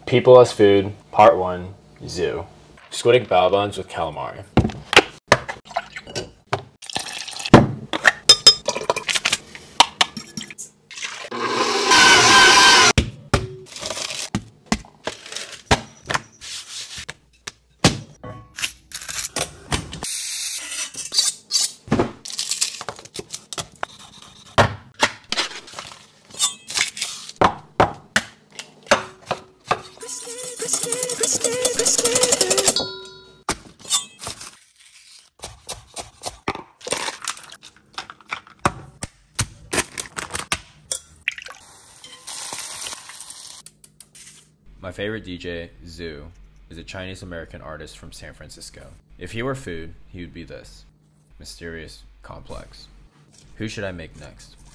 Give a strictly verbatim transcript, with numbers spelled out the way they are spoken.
People as Food, Part one, Zoo. Squid egg bao buns with calamari. My favorite D J, Z H U, is a Chinese-American artist from San Francisco. If he were food, he would be this. Mysterious, complex. Who should I make next?